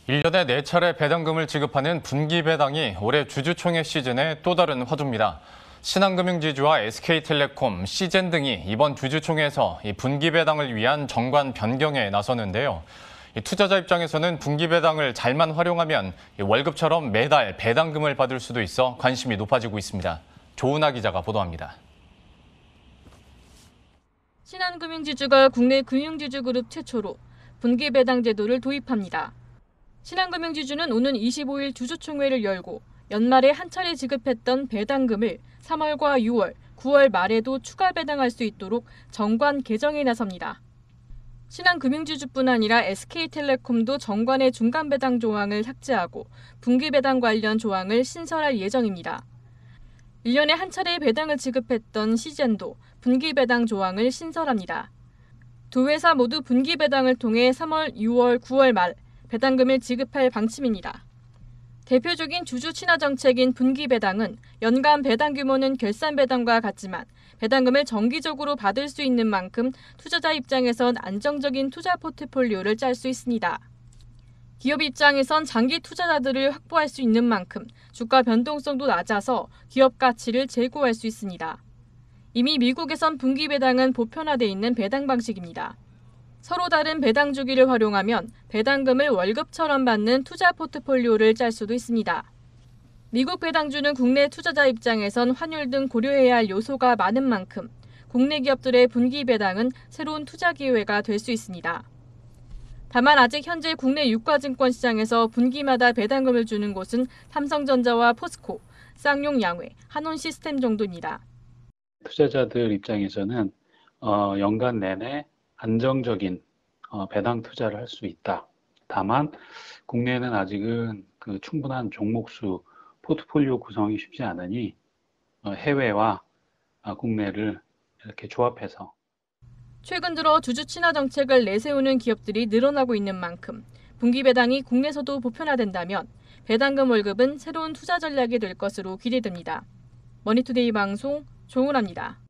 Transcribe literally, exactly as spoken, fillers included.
일 년에 네 차례 배당금을 지급하는 분기배당이 올해 주주총회 시즌의 또 다른 화두입니다. 신한금융지주와 에스케이텔레콤, 시젠 등이 이번 주주총회에서 이 분기배당을 위한 정관 변경에 나서는데요. 이 투자자 입장에서는 분기배당을 잘만 활용하면 월급처럼 매달 배당금을 받을 수도 있어 관심이 높아지고 있습니다. 조은하 기자가 보도합니다. 신한금융지주가 국내 금융지주 그룹 최초로 분기배당 제도를 도입합니다. 신한금융지주는 오는 이십오일 주주총회를 열고 연말에 한 차례 지급했던 배당금을 삼월과 유월, 구월 말에도 추가 배당할 수 있도록 정관 개정에 나섭니다. 신한금융지주뿐 아니라 에스케이텔레콤도 정관의 중간 배당 조항을 삭제하고 분기 배당 관련 조항을 신설할 예정입니다. 일 년에 한 차례 배당을 지급했던 시젠도 분기 배당 조항을 신설합니다. 두 회사 모두 분기 배당을 통해 삼월, 유월, 구월 말 배당금을 지급할 방침입니다. 대표적인 주주 친화 정책인 분기 배당은 연간 배당 규모는 결산 배당과 같지만 배당금을 정기적으로 받을 수 있는 만큼 투자자 입장에선 안정적인 투자 포트폴리오를 짤 수 있습니다. 기업 입장에선 장기 투자자들을 확보할 수 있는 만큼 주가 변동성도 낮아서 기업 가치를 제고할 수 있습니다. 이미 미국에선 분기 배당은 보편화돼 있는 배당 방식입니다. 서로 다른 배당 주기를 활용하면 배당금을 월급처럼 받는 투자 포트폴리오를 짤 수도 있습니다. 미국 배당주는 국내 투자자 입장에선 환율 등 고려해야 할 요소가 많은 만큼 국내 기업들의 분기 배당은 새로운 투자 기회가 될 수 있습니다. 다만 아직 현재 국내 유가증권 시장에서 분기마다 배당금을 주는 곳은 삼성전자와 포스코, 쌍용 양회, 한온시스템 정도입니다. 투자자들 입장에서는 어, 연간 내내 안정적인 어, 배당 투자를 할 수 있다. 다만 국내에는 아직은 그 충분한 종목수 포트폴리오 구성이 쉽지 않으니 어, 해외와 어, 국내를 이렇게 조합해서 최근 들어 주주 친화 정책을 내세우는 기업들이 늘어나고 있는 만큼 분기 배당이 국내에서도 보편화된다면 배당금 월급은 새로운 투자 전략이 될 것으로 기대됩니다. 머니투데이 방송 조은하입니다.